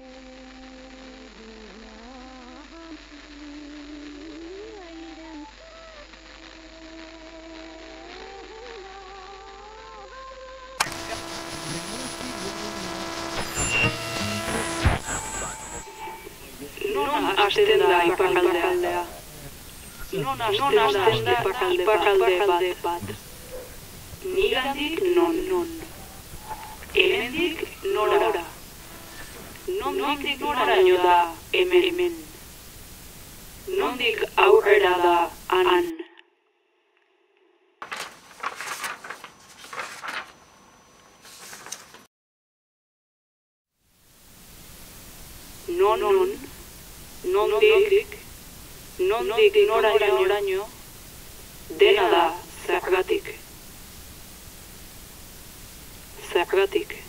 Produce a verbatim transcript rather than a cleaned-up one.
Non hasten da ipakaldea. Non hasten da ipakalde bat. Nigandik non, non. Hemendik nora. Nondik noraino da hemen, hemen. Nondik aurrera da han. Non, non. Nondik, nondik noraino, dena da zergatik. Zergatik.